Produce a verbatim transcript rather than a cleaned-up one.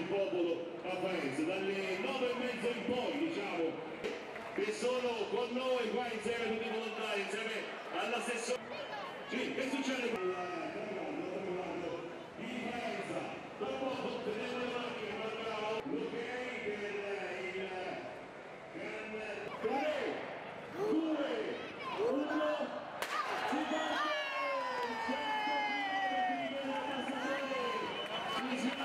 il popolo a Faenza, dalle nove e mezza in poi, diciamo, che sono con noi qua insieme a tutti i volontari, insieme all'assessore. Sì, che succede? Di Faenza, dopo ottenere le macchine, mangiamo l'ok per il grande tre, due, uno, si parte! cento chilometri per la Passaporte!